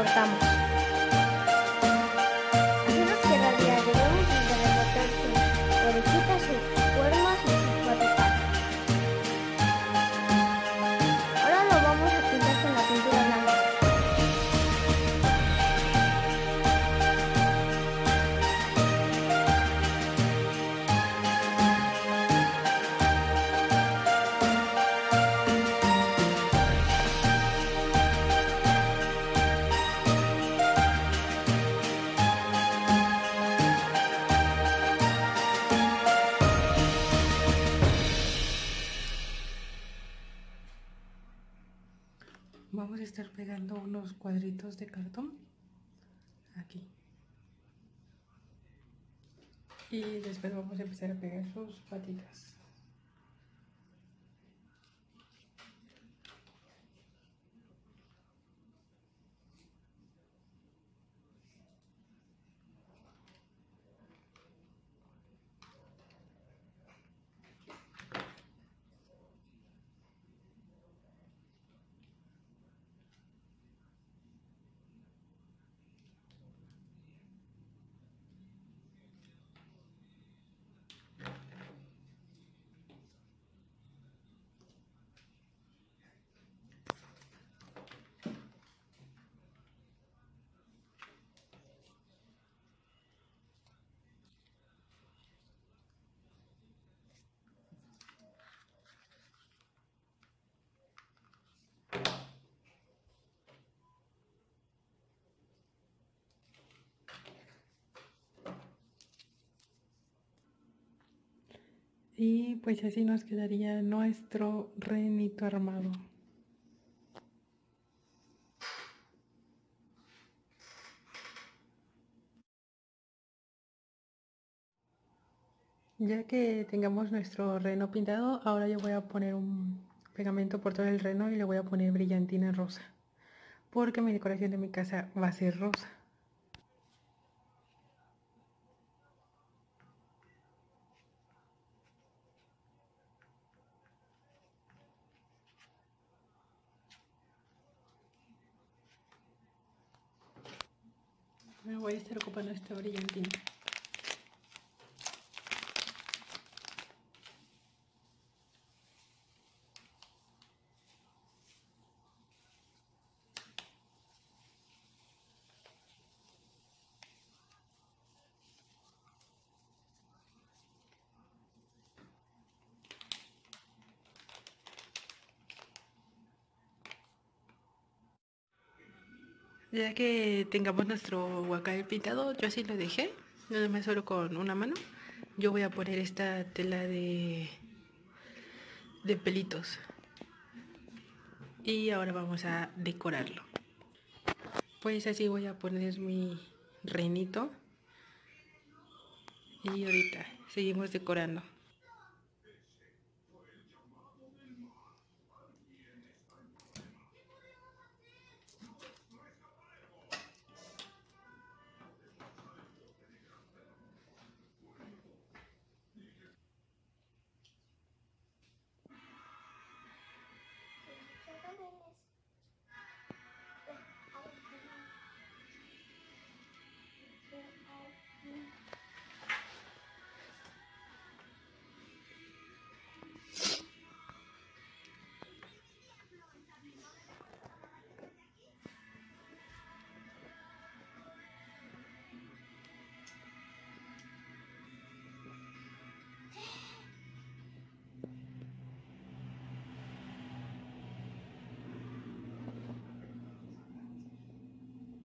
cortamos. Así nos quedaría. Debemos de recortar sus orejitas, sus cuernos y sus patitas. Ahora lo vamos a pintar con la pintura blanca. Vamos a estar pegando unos cuadritos de cartón aquí. Y después vamos a empezar a pegar sus patitas. Y pues así nos quedaría nuestro renito armado. Ya que tengamos nuestro reno pintado, ahora yo voy a poner un pegamento por todo el reno y le voy a poner brillantina rosa. Porque mi decoración de mi casa va a ser rosa. Me voy a estar ocupando esta brillantina. Ya que tengamos nuestro guacal pintado, yo así lo dejé, nada más solo con una mano. Yo voy a poner esta tela de pelitos. Y ahora vamos a decorarlo. Pues así voy a poner mi renito. Y ahorita seguimos decorando.